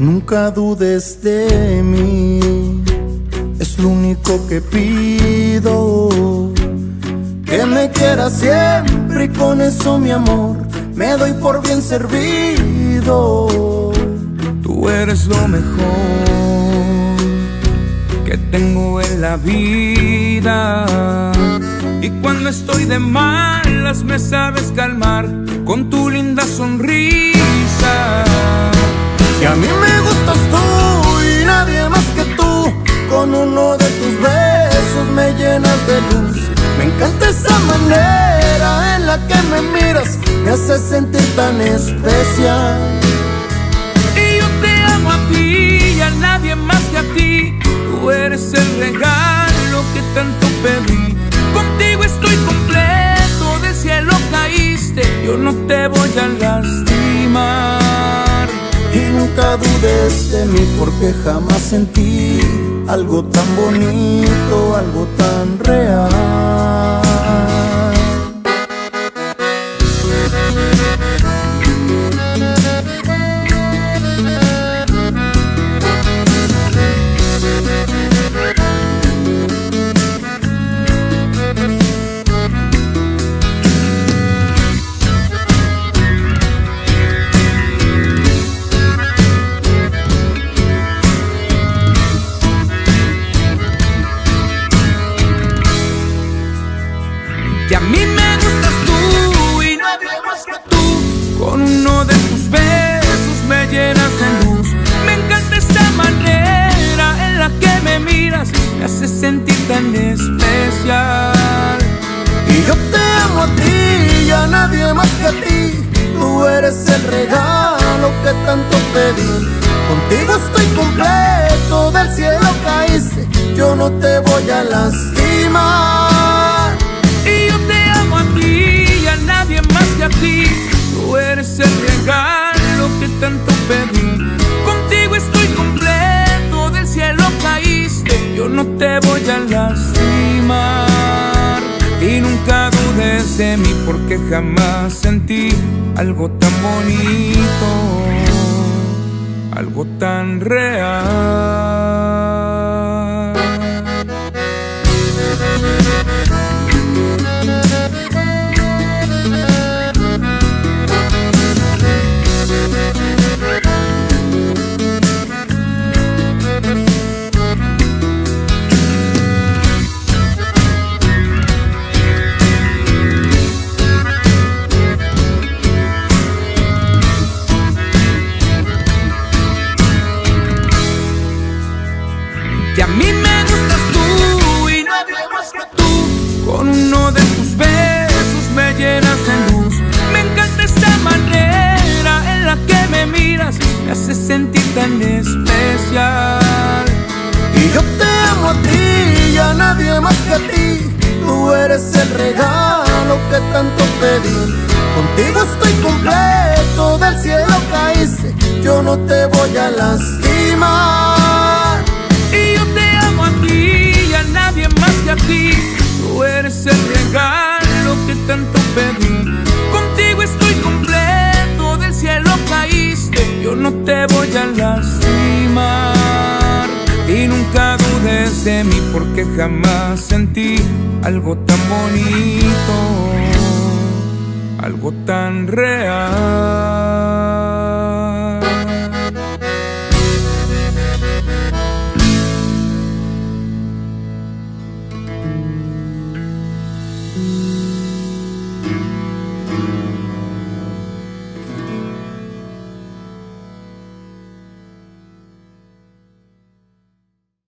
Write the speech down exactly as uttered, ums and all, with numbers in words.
Nunca dudes de mí, es lo único que pido. Que me quieras siempre y con eso, mi amor, me doy por bien servido. Tú eres lo mejor que tengo en la vida, y cuando estoy de malas me sabes calmar con tu linda sonrisa. Y a mí me gustas tú y nadie más que tú, con uno de tus besos me llenas de luz. Me encanta esa manera en la que me miras, me hace sentir tan especial. Y yo te amo a ti y a nadie más que a ti. Tú eres el regalo que tanto pedí. Contigo estoy completo, del cielo caíste, yo no te voy a lastimar. Y nunca dudes de mí, porque jamás sentí algo tan bonito, algo tan real. Y a mí me gustas tú y nadie más que tú, con uno de tus besos me llenas de luz. Me encanta esa manera en la que me miras, me hace sentir tan especial. Y yo te amo a ti y a nadie más que a ti. Tú eres el regalo que tanto pedí. Contigo estoy completo, del cielo caíste, yo no te voy a lastimar. Y yo te amo a ti y a nadie más que a ti. Tú eres el regalo que tanto pedí. Contigo estoy completo, del cielo caíste, yo no te voy a lastimar. Y nunca dudes de mí, porque jamás sentí algo tan bonito, algo tan real. Y a mí me gustas tú y nadie más que tú, con uno de tus besos me llenas de luz. Me encanta esa manera en la que me miras, me hace sentir tan especial. Y yo te amo a ti y a nadie más que a ti. Tú eres el regalo que tanto pedí. Contigo estoy completo, del cielo caíste, yo no te voy a lastimar. Y yo te amo a ti y a nadie más que a ti. Tú eres el regalo que tanto pedí. Contigo estoy completo, del cielo caíste, yo no te voy a lastimar. Y nunca dudes de mí, porque jamás sentí algo tan bonito, algo tan real.